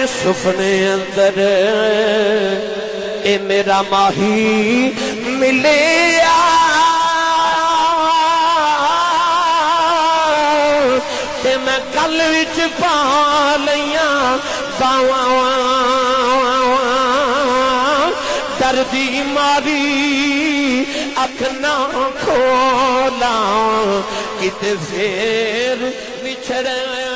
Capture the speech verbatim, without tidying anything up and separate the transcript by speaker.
Speaker 1: सुपने अंदर ए मेरा माही मिले ते मैं कल विच पा लिया बावा दर्दी मारी अख ना खोला किते फेर बिछड़